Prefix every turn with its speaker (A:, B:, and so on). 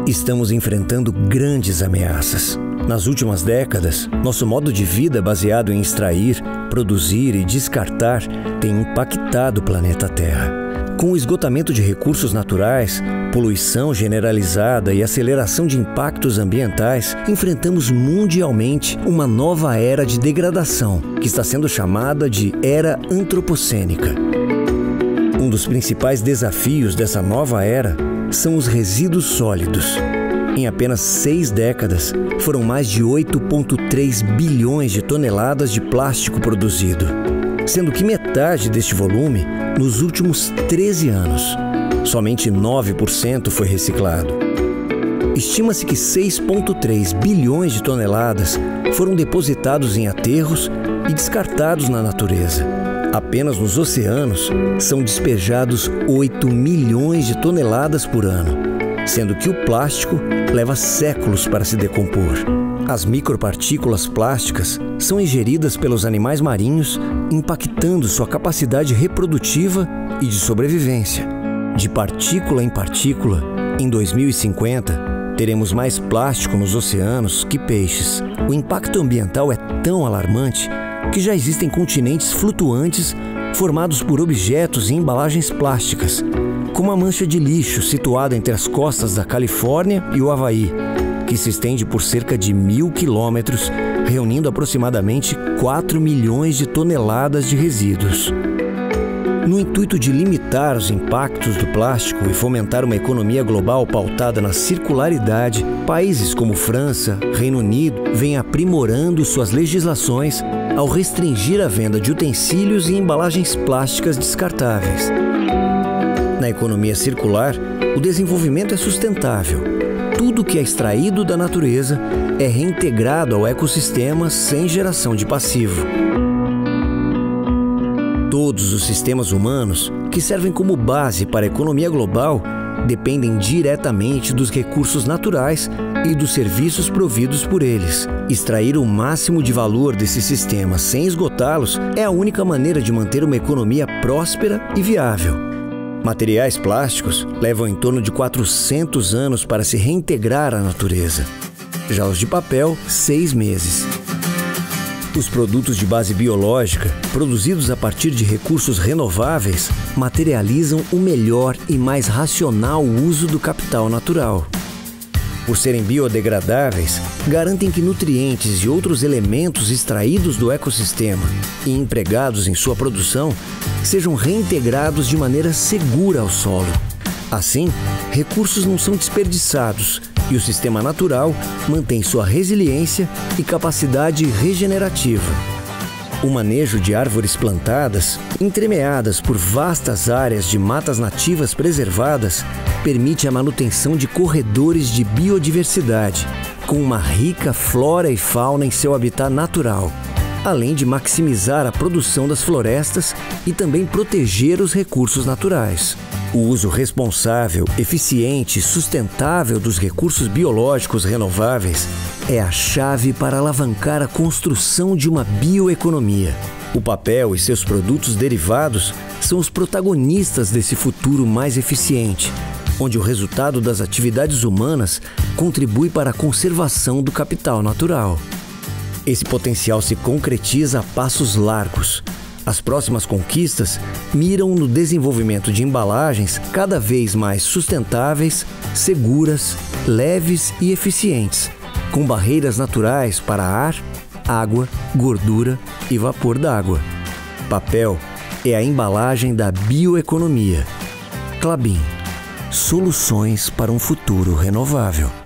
A: Estamos enfrentando grandes ameaças. Nas últimas décadas, nosso modo de vida baseado em extrair, produzir e descartar tem impactado o planeta Terra. Com o esgotamento de recursos naturais, poluição generalizada e aceleração de impactos ambientais, enfrentamos mundialmente uma nova era de degradação, que está sendo chamada de Era Antropocênica. Um dos principais desafios dessa nova era são os resíduos sólidos. Em apenas 6 décadas, foram mais de 8,3 bilhões de toneladas de plástico produzido, sendo que metade deste volume nos últimos 13 anos. Somente 9% foi reciclado. Estima-se que 6,3 bilhões de toneladas foram depositados em aterros e descartados na natureza. Apenas nos oceanos são despejados 8 milhões de toneladas por ano, sendo que o plástico leva séculos para se decompor. As micropartículas plásticas são ingeridas pelos animais marinhos, impactando sua capacidade reprodutiva e de sobrevivência. De partícula em partícula, em 2050, teremos mais plástico nos oceanos que peixes. O impacto ambiental é tão alarmante que já existem continentes flutuantes formados por objetos e embalagens plásticas, como a mancha de lixo situada entre as costas da Califórnia e o Havaí, que se estende por cerca de 1.000 quilômetros, reunindo aproximadamente 4 milhões de toneladas de resíduos. No intuito de limitar os impactos do plástico e fomentar uma economia global pautada na circularidade, países como França, Reino Unido vêm aprimorando suas legislações ao restringir a venda de utensílios e embalagens plásticas descartáveis. Na economia circular, o desenvolvimento é sustentável. Tudo que é extraído da natureza é reintegrado ao ecossistema sem geração de passivo. Todos os sistemas humanos, que servem como base para a economia global, dependem diretamente dos recursos naturais e dos serviços providos por eles. Extrair o máximo de valor desses sistemas sem esgotá-los é a única maneira de manter uma economia próspera e viável. Materiais plásticos levam em torno de 400 anos para se reintegrar à natureza. Já os de papel, 6 meses. Os produtos de base biológica, produzidos a partir de recursos renováveis, materializam o melhor e mais racional uso do capital natural. Por serem biodegradáveis, garantem que nutrientes e outros elementos extraídos do ecossistema e empregados em sua produção sejam reintegrados de maneira segura ao solo. Assim, recursos não são desperdiçados e o sistema natural mantém sua resiliência e capacidade regenerativa. O manejo de árvores plantadas, entremeadas por vastas áreas de matas nativas preservadas, permite a manutenção de corredores de biodiversidade, com uma rica flora e fauna em seu habitat natural, além de maximizar a produção das florestas e também proteger os recursos naturais. O uso responsável, eficiente e sustentável dos recursos biológicos renováveis é a chave para alavancar a construção de uma bioeconomia. O papel e seus produtos derivados são os protagonistas desse futuro mais eficiente, onde o resultado das atividades humanas contribui para a conservação do capital natural. Esse potencial se concretiza a passos largos. As próximas conquistas miram no desenvolvimento de embalagens cada vez mais sustentáveis, seguras, leves e eficientes, com barreiras naturais para ar, água, gordura e vapor d'água. Papel é a embalagem da bioeconomia. Klabin. Soluções para um futuro renovável.